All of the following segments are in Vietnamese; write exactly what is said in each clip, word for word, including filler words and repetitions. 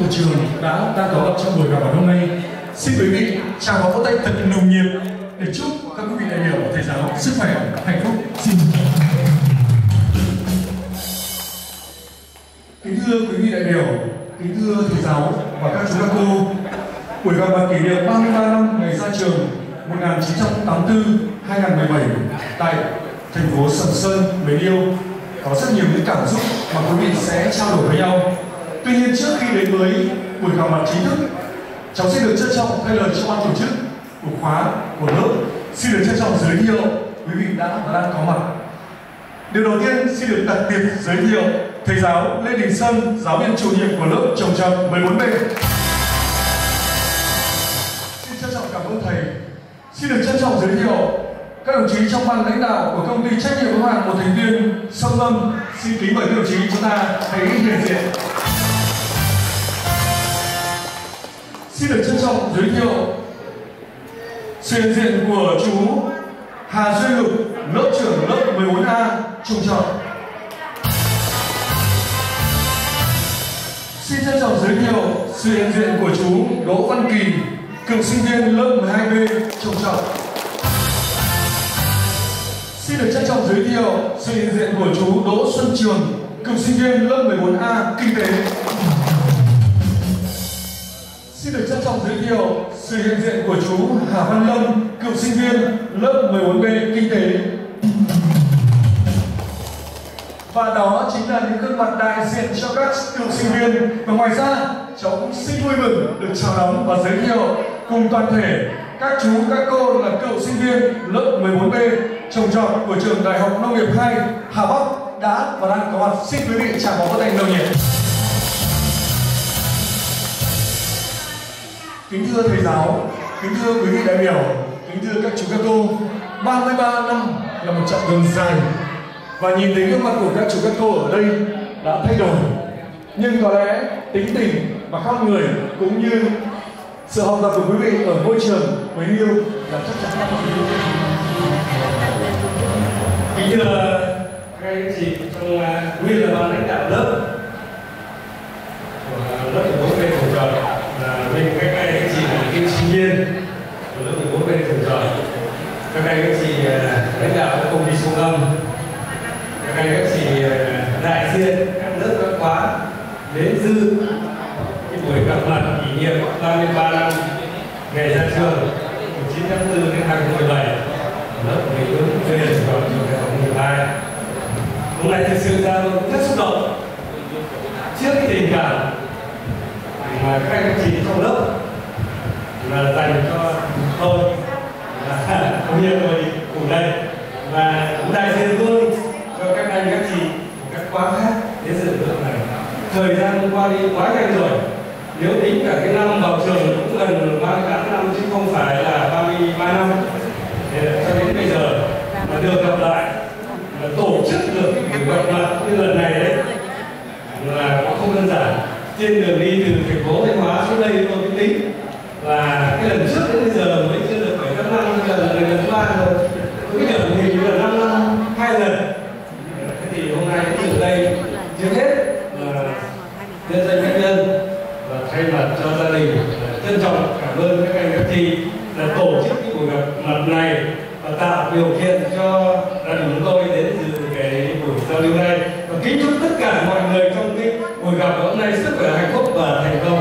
của trường đã đang có mặt trong buổi gặp mặt hôm nay. Xin quý vị chào và vỗ tay thật nồng nhiệt để chúc các quý vị đại biểu thầy giáo sức khỏe, hạnh phúc. Xin kính thưa quý vị đại biểu, kính thưa thầy giáo và các chú các cô, buổi gặp mặt kỷ niệm ba mươi ba năm ngày ra trường một nghìn chín trăm tám mươi tư hai nghìn mười bảy tại thành phố Sầm Sơn, mến yêu, có rất nhiều những cảm xúc mà quý vị sẽ trao đổi với nhau. Tuy nhiên trước khi đến với buổi gặp mặt chính thức, cháu xin được trân trọng thay lời cho ban tổ chức của khóa của lớp xin được trân trọng giới thiệu quý vị đã và đang có mặt. Điều đầu tiên xin được đặc biệt giới thiệu thầy giáo Lê Đình Sơn, giáo viên chủ nhiệm của lớp trồng trọt mười bốn B. Xin trân trọng cảm ơn thầy. Xin được trân trọng giới thiệu các đồng chí trong ban lãnh đạo của công ty trách nhiệm hữu hạn một thành viên Sông Lâm. Xin kính mời các đồng chí chúng ta hãy hiện diện. Xin được trân trọng giới thiệu sự hiện diện của chú Hà Duy Lục, lớp trưởng lớp mười bốn A trồng trọt. Xin trân trọng giới thiệu sự hiện diện của chú Đỗ Văn Kỳ, cựu sinh viên lớp mười hai B trồng trọt. Xin được trân trọng giới thiệu sự hiện diện của chú Đỗ Xuân Trường, cựu sinh viên lớp mười bốn A kinh tế. Xin được trân trọng giới thiệu sự hiện diện của chú Hà Văn Lâm, cựu sinh viên lớp mười bốn B kinh tế. Và đó chính là những gương mặt đại diện cho các cựu sinh viên. Và ngoài ra, cháu cũng xin vui mừng được chào đón và giới thiệu cùng toàn thể các chú, các cô là cựu sinh viên lớp mười bốn B trồng trọt của trường Đại học Nông nghiệp hai Hà Bắc đã và đang có mặt. Xin quý vị chào và vỗ tay nồng nhiệt. Kính thưa thầy giáo, kính thưa quý vị đại biểu, kính thưa các chú các cô, ba mươi ba năm là một chặng đường dài và nhìn thấy gương mặt của các chú các cô ở đây đã thay đổi, nhưng có lẽ tính tình và con người cũng như sự học tập của quý vị ở môi trường mến yêu là chắc chắn là kính thưa các anh chị trong nguyên là ban lãnh đạo lớp của lớp mười bốn B trồng trọt, là bên các anh chị là cựu sinh viên của lớp mười bốn B trồng trọt, các anh chị lãnh đạo của công ty Sông Lâm, các anh các chị đại diện các lớp các khóa đến dự cái buổi gặp mặt kỷ niệm ba mươi ba năm ngày ra trường mười chín tháng tư đến hai nghìn không trăm mười bảy lớp mười bốn B trồng trọt trường Đại học Nông nghiệp hai. Hôm nay thực sự ra rất xúc động trước cái tình cảm mà các anh chị trong lớp là dành cho tôi là công nhân tôi cùng đây, và cũng đại diện luôn cho các anh các chị các khóa khác đến dự lớp này. Thời gian qua đi quá nhanh rồi, nếu tính cả cái năm vào trường cũng gần ba mươi tám năm chứ không phải là ba mươi ba năm. Cho đến bây giờ mà được gặp lại, mà tổ chức được buổi gặp mặt như lần này đấy là cũng không đơn giản. Trên đường đi từ thành phố Thanh Hóa xuống đây tôi mới tính và cái lần trước đến bây giờ mới chưa được bảy tám năm, bây giờ là lần thứ ba rồi. Tôi cái nhận hình là năm năm hai lần. Thế thì hôm nay đến đây trước hết là nhân danh cá nhân và thay mặt cho gia đình trân trọng cảm ơn các anh các chị là tổ chức cái buổi gặp mặt này và tạo điều kiện cho gia đình chúng tôi đến dự cái buổi giao lưu này, và kính chúc tất cả mọi người trong cái buổi gặp hôm nay sức khỏe, hạnh phúc và thành công.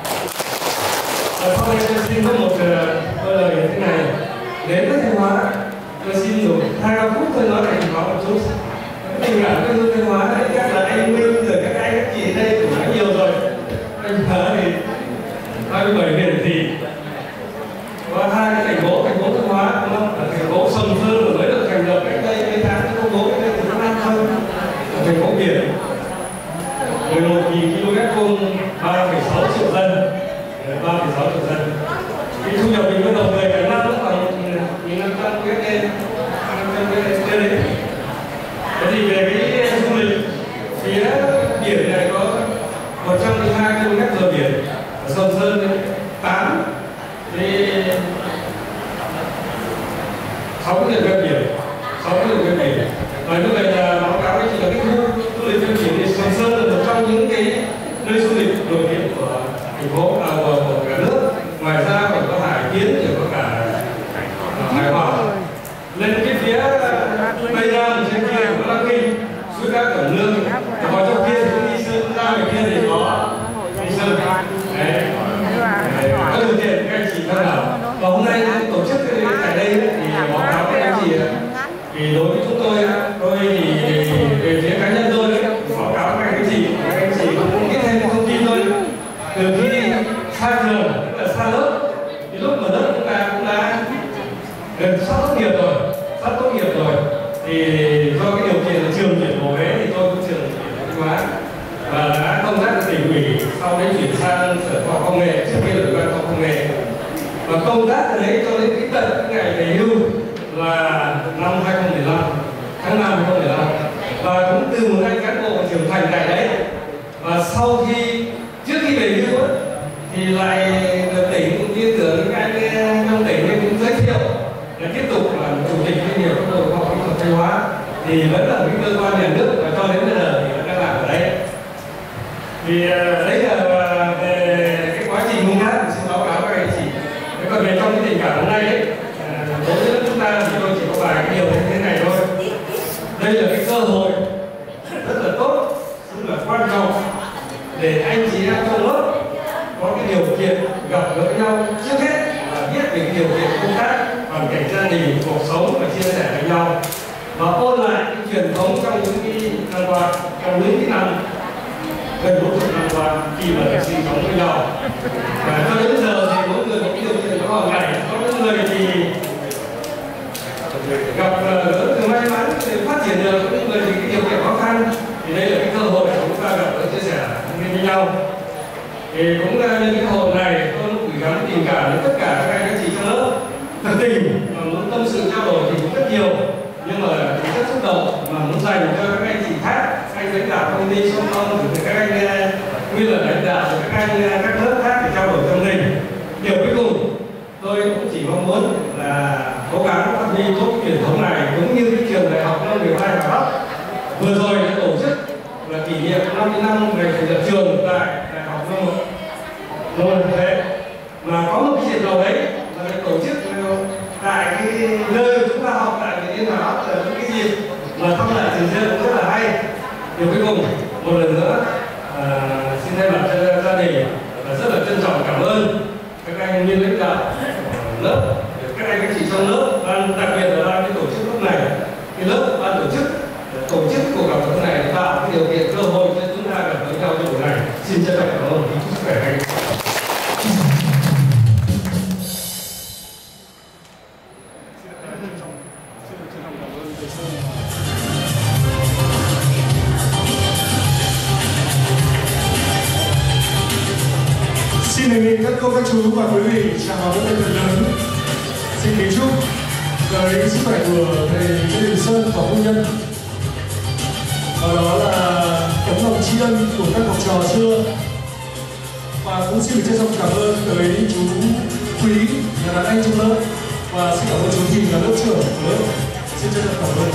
Và sau đây tôi xin có một uh, lời như thế này: đến với Thanh Hóa, tôi xin dùng hai ba phút tôi nói về Thanh Hóa một chút. Tình cảm quê hương Thanh Hóa đấy, chắc là anh Minh rồi các anh các chị đây cũng nói nhiều rồi. Thanh Hóa thì ba mươi bảy huyện gì có hai cái thành phố, thành phố Thanh Hóa đúng không? Là thành phố Sầm Sơn mới được thành lập cách đây mấy tháng, công bố cách đây từ năm năm thôi. Thành phố biển mười một nghìn ki lô mét vuông, ba phẩy sáu triệu dân, ba phẩy sáu triệu dân. Cái thu nhập bình quân đầu người cả năm nó khoảng một nghìn năm trăm U S D, năm trăm U S D đấy. Thế thì về cái du lịch phía biển này có một trăm lẻ hai ki lô mét bờ biển, ở Sầm Sơn tám, thì sáu cái điểm ven biển, sáu cái điểm ven biển. Và như vậy là báo cáo với chị là cái khu du lịch ven biển thì Sầm Sơn là một trong những cái nơi du lịch nổi tiếng của thành phố à, của, của cả nước. Ngoài ra còn có Hải Kiến, rồi có cả uh, Hải Hòa. Lên cái phía tây nam trên kia có Lăng Kinh, suối Cá Cẩm Lương, còn trong kia cũng đi Sơn ra ngoài kia thì có đi Sơn. Đấy, có điều kiện các anh chị tham khảo. Và hôm nay tổ chức tại đây thì báo cáo các anh chị thì đối với chúng tôi tôi thì về phía cá nhân tôi báo cáo các anh chị các anh chị cũng biết thêm thông tin thôi. Từ khi xa trường tức là xa lớp thì lúc mà lớp chúng ta cũng đã gần sắp tốt nghiệp rồi sắp tốt nghiệp rồi thì do cái điều kiện là trường chuyển vào Huế thì tôi cũng trường chuyển Thanh Hóa và đã công tác ở tỉnh ủy, sau đấy chuyển sang sở khoa học công nghệ, trước kia là ủy ban khoa học công nghệ, và công tác ở đấy cho đến cái tận ngày về hưu là năm hai không một năm, tháng năm hai không một năm, và cũng từ một anh cán bộ trưởng thành tại đấy. Và sau khi trước khi về hưu ấy, thì lại được tỉnh cũng tin tưởng các anh trong tỉnh cũng giới thiệu để tiếp tục làm chủ tịch liên hiệp các đội khoa học kỹ thuật Thanh Hóa, thì vẫn là một cái cơ quan nhà nước và cho đến bây giờ thì vẫn đang làm ở đấy. Thì đấy là về cái quá trình công tác xin báo cáo các anh chị. Thế còn về trong cái tình cảm hôm nay đấy, đối với chúng ta thì tôi chỉ có vài cái điều như thế này thôi. Đây là cái cơ hội rất là tốt, rất là quan trọng để anh chị em trong lớp có cái điều kiện gặp gỡ nhau, trước hết là biết về cái điều kiện công tác, hoàn cảnh gia đình, cuộc sống và chia sẻ với nhau, và ôn lại cái truyền thống trong những cái năm qua, trong những cái năm gần bốn mươi năm qua khi mà được sinh sống với nhau. Và cho đến bây giờ thì mỗi người có cái điều kiện có hoàn cảnh, có những người thì gặp gỡ từ may mắn để phát triển được, có những người thì cái điều kiện khó khăn, thì đây là cái cơ hội để chúng ta gặp gỡ chia sẻ với nhau. Thì cũng nhân cái hội này tôi cũng gửi gắm tình cảm đến tất cả các anh chị trong lớp, thật tình mà muốn tâm sự trao đổi thì cũng rất nhiều, nhưng mà rất xúc động mà muốn dành cho các anh chị khác, anh lãnh đạo công ty Sông Công, rồi các anh nguyên là lãnh đạo, rồi các anh các lớp khác để trao đổi tâm linh. Điều cuối cùng tôi cũng chỉ mong muốn là cố gắng phát huy tốt truyền thống này, cũng như cái trường đại học năm mười hai Hà Bắc vừa rồi đã tổ chức là kỷ niệm năm mươi năm ngày thành lập trường tại đại học năm một thế, mà có một cái dịp nào đấy là tổ chức tại cái nơi chúng ta học tại cái Yên Hà Bắc, là những cái dịp mà thăm lại trường chơi cũng rất là hay. Điều cuối cùng một lần nữa à, xin thay mặt cho gia đình và rất là trân trọng cảm ơn các anh nguyên lãnh đạo lớp, các anh các chị trong lớp, ban đặc biệt là ban cái tổ chức lúc này, cái lớp ban tổ chức tổ chức cuộc gặp gỡ này tạo cái điều kiện cơ hội cho chúng ta gặp gỡ nhau trong buổi này. Xin chân trọng cảm ơn, kính chúc sức khỏe anh. Xin đề nghị các cô, các chú và quý vị chào đón thầy thật lớn. Xin kính chúc cái sức khỏe của thầy Lê Đình Sơn và phu nhân. Và đó là tấm lòng tri ân của các học trò xưa. Và cũng xin được trân trọng cảm ơn tới chú Quý là đàn anh trong lớp, và xin cảm ơn chú Thìn là lớp trưởng của lớp. Xin trân trọng cảm ơn.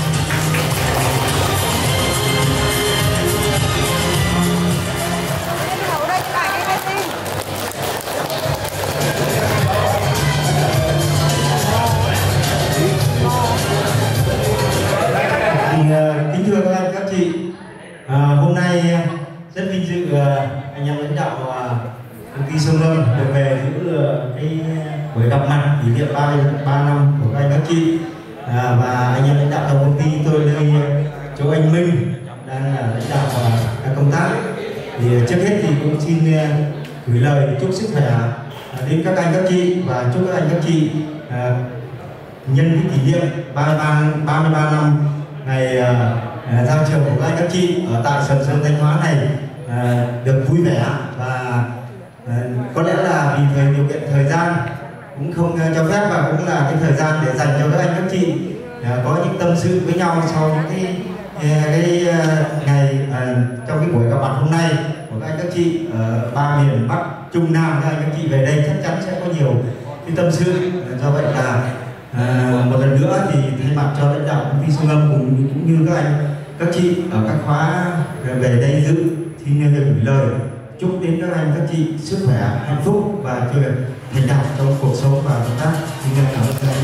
Kính thưa các anh các chị, à, hôm nay rất vinh dự anh em lãnh đạo công ty Sông Lâm được về giữ cái buổi gặp mặt kỷ niệm ba mươi ba năm của các anh các chị, à, và anh em lãnh đạo trong công ty tôi đây chỗ anh Minh đang là lãnh đạo và công tác. Thì trước hết thì cũng xin gửi lời chúc sức khỏe đến các anh các chị, và chúc các anh các chị à, nhân cái kỷ niệm ba mươi ba năm ngày uh, ra trường của các anh các chị ở tại Sầm Sơn Thanh Hóa này uh, được vui vẻ, và uh, có lẽ là vì thời điều kiện thời gian cũng không uh, cho phép, và cũng là cái thời gian để dành cho các anh các chị uh, có những tâm sự với nhau sau những cái uh, cái uh, ngày uh, trong cái buổi gặp mặt hôm nay của các anh các chị ở ba miền Bắc Trung Nam. Các anh các chị về đây chắc chắn sẽ có nhiều cái tâm sự, do vậy là À, một lần nữa thì thay mặt cho lãnh đạo công ty Sông Lâm cùng cũng như các anh các chị ở các khóa về đây dự, xin gửi lời chúc đến các anh các chị sức khỏe, hạnh phúc và cho được thành đạt trong cuộc sống và công tác. Xin cảm ơn các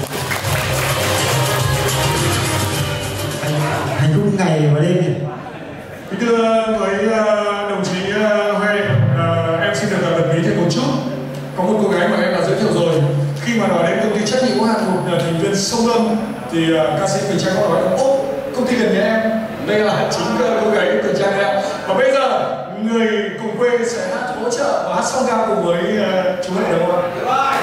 anh. Hạnh phúc ngày và đêm. Kính thưa với đồng chí Huệ, em xin được bật mí thêm một chút. Có một cô gái mà em đã giới thiệu rồi. Khi mà nói đến công ty trách nhiệm hữu hạn một thành viên Sông Lâm thì ca sĩ Quỳnh Trang có nói là ô, công ty gần nhà em. Đây là chính cô gái Quỳnh Trang em. Và bây giờ người cùng quê sẽ hát hỗ trợ và hát song ca cùng với chú Huệ được không ạ?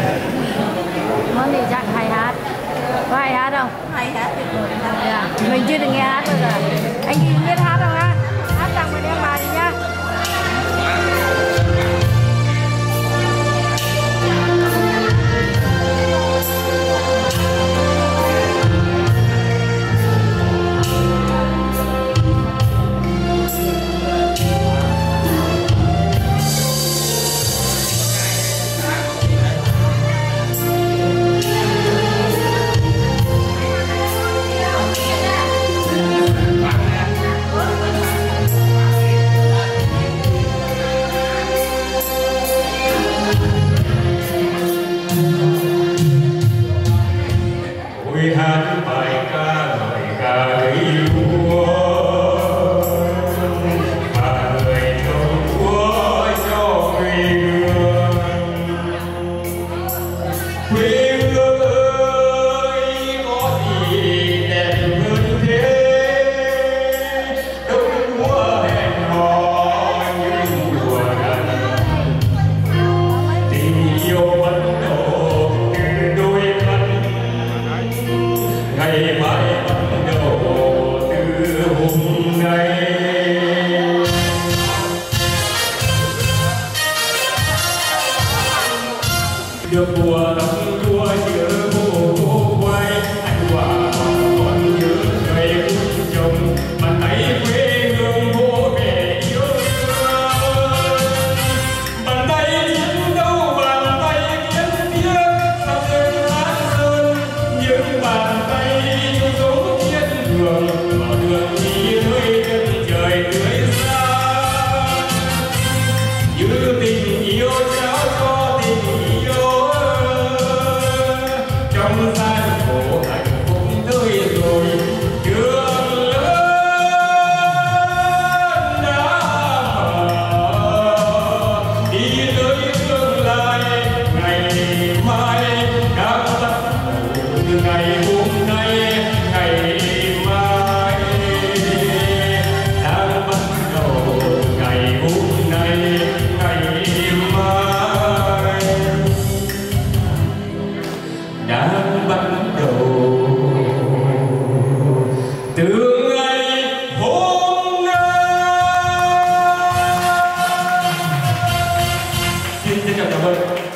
Mình chuyên được mùa đông đua giữa mùa quay anh quả còn nhớ ngày cũng chồng bàn tay quê hương vô vẻ yêu thương bàn tay chiến đấu bàn tay kiến thiết sao rơi lá sơn những bàn tay trong dấu chiến đường mở đường đi nơi chân trời tươi xa như tình yêu trao cho tình yêu trong gian khổ hạnh phúc tươi rồi đường lớn đã mở đi tới tương lai ngày mai đã bắt đầu từ ngày hôm nay ngày mai đã bắt đầu ngày hôm nay ngày mai đã bắt đầu từ ngày hôm nay. Xin trân trọng cảm ơn.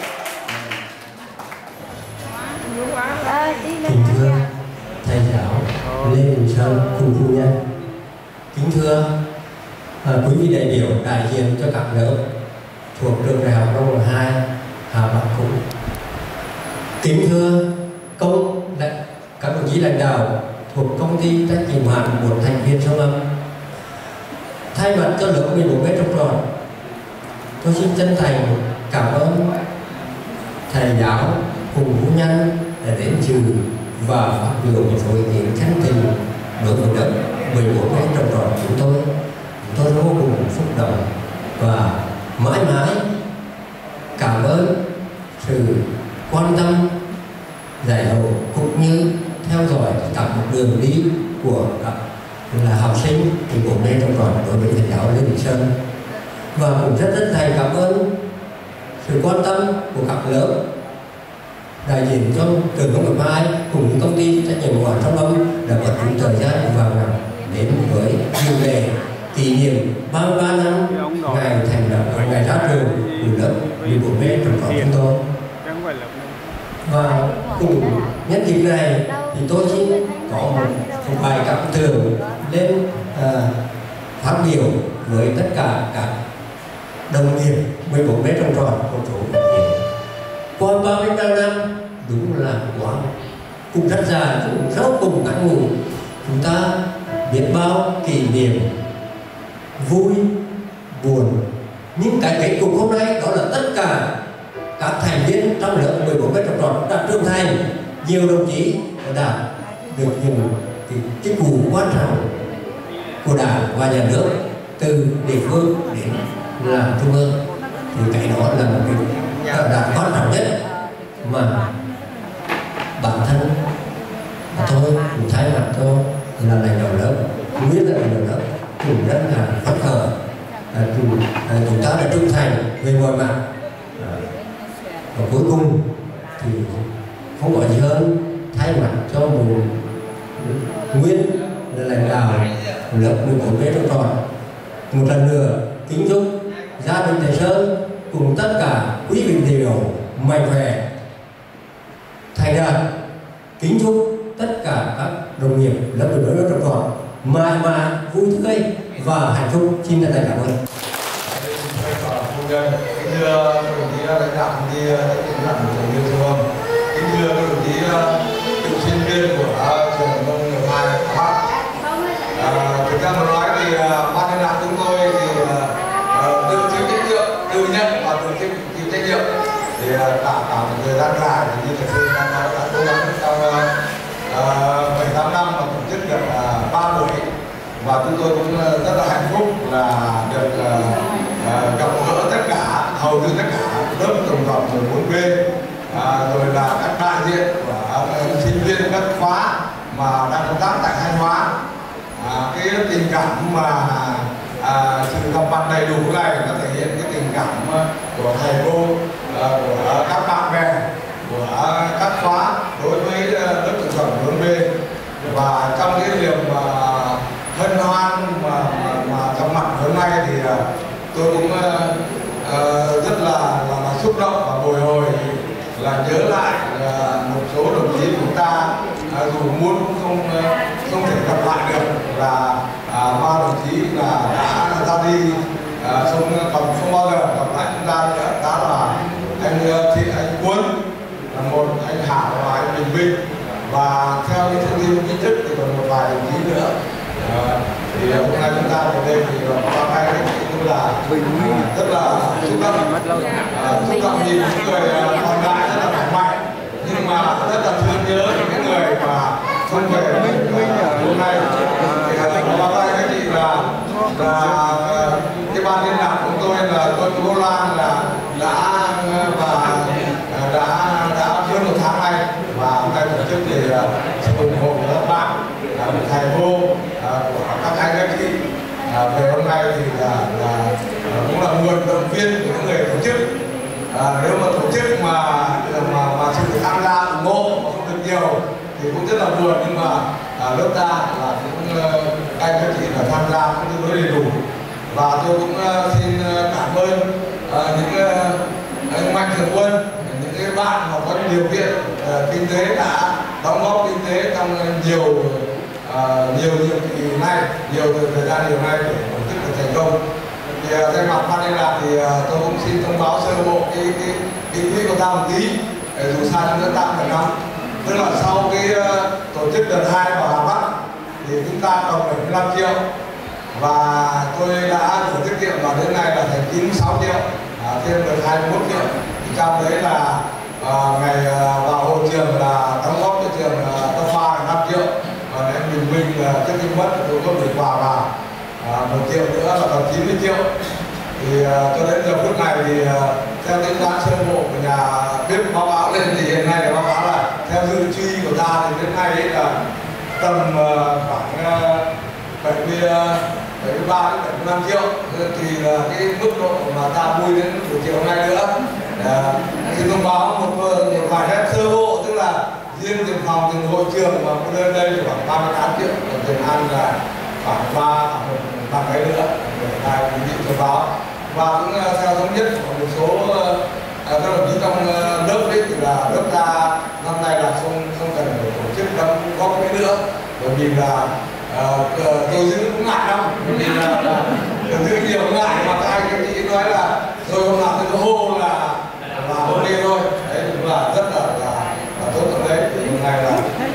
Kính thưa thầy giáo Lê Đình Sơn cùng phu nhân, kính thưa à, quý vị đại biểu đại diện cho các lớp thuộc trường đại học Đông Lộ hai Hà Bắc Cũ, kính thưa công các đồng chí lãnh đạo thuộc công ty trách nhiệm hữu hạn một thành viên Sông Âm, thay mặt cho lớp mười bốn B trồng trọt, tôi xin chân thành cảm ơn thầy giáo cùng phu nhân đã đến dự và phát biểu một số ý kiến chân tình đối với lớp mười bốn B trồng trọt chúng tôi. Tôi vô cùng xúc động và mãi mãi cảm ơn sự quan tâm dạy dỗ cũng như theo dõi cả một đường đi của các là học sinh thì bốn B trồng trọt đối với thầy giáo Lê Đình Sơn, và cũng rất rất thầy cảm ơn sự quan tâm của các lớp đại diện cho trường công nghiệp hai cùng những công ty trách nhiệm hữu hạn Sông Âm đã có chung thời gian và đến với chủ đề kỷ niệm ba mươi ba năm ngày thành lập ngày ra trường của lớp mười bốn B trồng trọt chúng tôi. Và cùng nhân dịp này thì tôi xin có một, một bài cảm tưởng lên à, phát biểu với tất cả các đồng nghiệp mười bốn B trồng trọt của chỗ thực hiện. Qua ba mươi ba năm đúng là quá cũng rất dài, cũng rất cùng ngắn ngủi, chúng ta biết bao kỷ niệm vui buồn, nhưng cái kết cục hôm nay đó là tất cả các thành viên trong lớp mười bốn B trồng trọt đã trưởng thành, nhiều đồng chí đã được những cái chức vụ quan trọng của đảng và nhà nước từ địa phương đến làm trung ương, thì cái đó là một cái đạt quan trọng nhất mà bản thân tôi cũng thay mặt cho là lãnh đạo lớp, biết là lãnh đạo lớp cũng rất là phấn khởi. À, chúng, à, chúng ta đã trung thành về mọi mặt, à, và cuối cùng thì không có gì hơn thay mặt cho một nguyên là lãnh đạo lớp mười bốn B trồng trọt một lần nữa kính chúc gia đình thầy Sơn cùng tất cả quý vị đều mạnh khỏe thành đạt, kính chúc tất cả các đồng nghiệp lớp mười bốn B trồng trọt mãi mãi vui tươi và hạnh phúc. Xin chân thành cảm ơn. Kính thưa các đồng chí lãnh đạo công ty trách nhiệm hữu hạn một thành viên Sông Âm, kính thưa các đồng chí cựu sinh viên của trường Đông Nghiệp hai Hà Bắc. Thực ra mà nói thì ban lãnh đạo chúng tôi thì tự chịu trách nhiệm, tự nhận và tự chịu trách nhiệm. Thì cả cả một thời gian dài thì như thầy Sơn đã nói đã cố gắng trong bảy tám năm mà tổ chức được ba buổi, và chúng tôi cũng rất là hạnh phúc là được uh, gặp gỡ tất cả, hầu như tất cả lớp trồng trọt mười bốn B, uh, rồi là các đại diện của uh, sinh viên các khóa mà đang công tác tại Thanh Hóa. Uh, cái tình cảm mà uh, sự gặp mặt đầy đủ này nó thể hiện cái tình cảm của thầy cô, uh, của các bạn bè, của uh, các khóa đối với uh, lớp trồng trọt mười bốn B. Và trong cái việc mà hân hoan mà, mà, mà trong mặt hôm nay thì uh, tôi cũng uh, uh, rất là, là, là xúc động và bồi hồi là nhớ lại à, một số đồng chí của chúng ta à, dù muốn cũng không không thể gặp lại được, là à, ba đồng chí là đã ra đi à, không còn không bao giờ gặp lại chúng ta nữa. Đó là anh chị anh Quân, là một anh Hảo và anh Bình Minh, và theo những thông tin chính thức thì còn một vài đồng chí nữa. À, thì hôm nay chúng ta ở đây thì qua hai cái cũng là à, rất là xúc động, à, xúc động nhìn những người còn lại rất là khỏe mạnh, nhưng mà rất là thương nhớ những người mà không về hôm nay. Thì qua hai cái chị là là cái ban liên lạc của tôi là tôi Cô Lan là đã và đã đã hơn một tháng nay, và hôm nay tổ chức thì sự ủng hộ của các bạn, thầy cô của các anh các chị về hôm nay thì là, là cũng là nguồn động viên của những người tổ chức. À, nếu mà tổ chức mà mà mà sự tham gia ủng hộ mà không được nhiều thì cũng rất là buồn, nhưng mà à, lớp ta là cũng anh các chị là tham gia cũng tương đối đầy đủ, và tôi cũng uh, xin cảm ơn uh, những uh, anh Mạnh Thường Quân, những cái bạn mà có điều kiện uh, kinh tế đã đóng góp kinh tế trong nhiều uh, nhiều nhiệm kỳ nay, nhiều thời gian nhiều nay để tổ chức được thành công. Thì uh, thay mặt ban liên lạc thì uh, tôi cũng xin thông báo sơ bộ cái cái cái quỹ của ta một tí, để dù sao chúng ta tạm được năm, tức là sau cái uh, tổ chức đợt hai vào Hà Bắc thì chúng ta còn bảy mươi lăm triệu, và tôi đã gửi tiết kiệm và đến nay là thành chín mươi sáu triệu, à, thêm được hai mươi mốt triệu. Thì trong đấy là à, ngày à, vào hội trường là đóng góp cho trường Đông Pha là năm triệu, và em Bình Minh là trước khi mất tôi có gửi quà vào à, một triệu nữa là còn chín mươi triệu. Thì à, cho đến giờ phút này thì à, theo tính toán sơ bộ của nhà bếp báo cáo lên thì hiện nay là báo cáo là theo dự chi của ta thì đến nay ấy là tầm à, khoảng à, bảy mươi ba đến bảy mươi lăm triệu, thì là cái mức độ mà ta vui đến một triệu nay nữa. À, xin thông báo một, một vài phép sơ bộ, tức là riêng tiền phòng, tiền hội trường mà có đơn đây thì khoảng ba mươi tám triệu, còn tiền ăn là khoảng ba một bằng cái nữa để hai quý vị thông báo. Và cũng theo thống nhất của một số các đồng chí trong lớp đấy thì là lớp ta năm nay là không không cần phải tổ chức đóng góp cái nữa, bởi vì là À, tôi giữ cũng ngại lắm, vì là, là giữ nhiều ngại, mà các anh các chị nói là rồi hôm nào tôi hô là là hôm nay thôi, đấy cũng là rất là là, là tốt ở đấy. Thì hôm nay là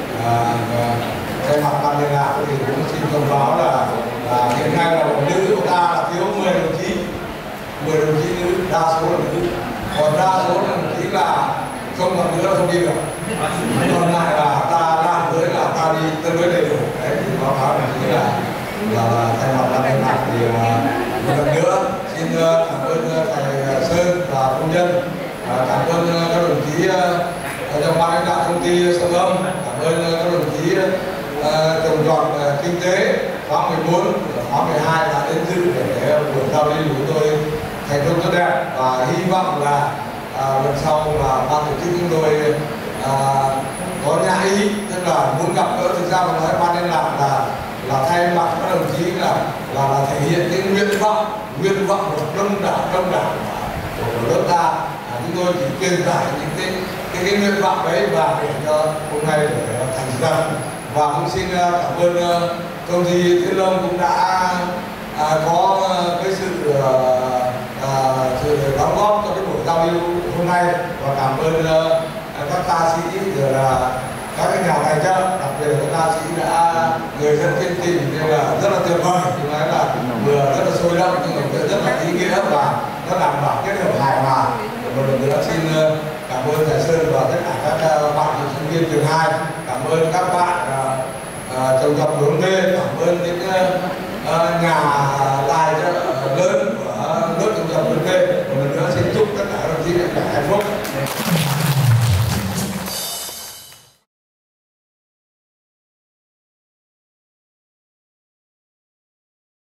thay mặt ban liên lạc thì cũng xin thông báo là, là hiện nay là nữ của ta là thiếu mười đồng chí, mười đồng chí nữ, đa số là nữ, còn đa số là đồng chí là không còn nữa, không đi được, còn lại là ta làm với là ta đi tương đối đầy đủ. Đấy thì báo cáo là như là là thay mặt ban liên lạc thì một lần nữa xin cảm ơn thầy Sơn và công nhân, cảm ơn các đồng chí trong ban lãnh đạo công ty Sông Âm, cảm ơn các đồng chí trồng trọt kinh tế khóa mười bốn, khóa mười hai đã đến dự để buổi giao lưu của tôi thành công tốt đẹp, và hy vọng là à, lần sau là ban tổ chức chúng tôi à, có nhã ý, tức là muốn gặp gỡ. Thực ra mà nói ban liên lạc là là thay mặt các đồng chí là là, là thể hiện cái nguyện vọng nguyện vọng của đông đảo đông đảo của lớp ta. À, chúng tôi chỉ truyền tải những cái cái, cái nguyện vọng đấy và để cho hôm nay để thành dân. Và cũng xin cảm ơn công ty Thiên Long cũng đã à, có cái sự à, sự đóng góp cho cái buổi giao lưu hôm nay, và cảm ơn à, các ca sĩ rồi là các cái nhà tài trợ, đặc biệt là các ca sĩ đã người dân kiên trì nên là rất là tuyệt vời. Thì nói là vừa rất là sôi động nhưng mà rất là ý nghĩa và nó đảm bảo kết hợp hài hòa. Một lần nữa xin cảm ơn thầy Sơn và tất cả các bạn sinh viên trường hai, cảm ơn các bạn trồng trọt hướng đê, cảm ơn những uh, nhà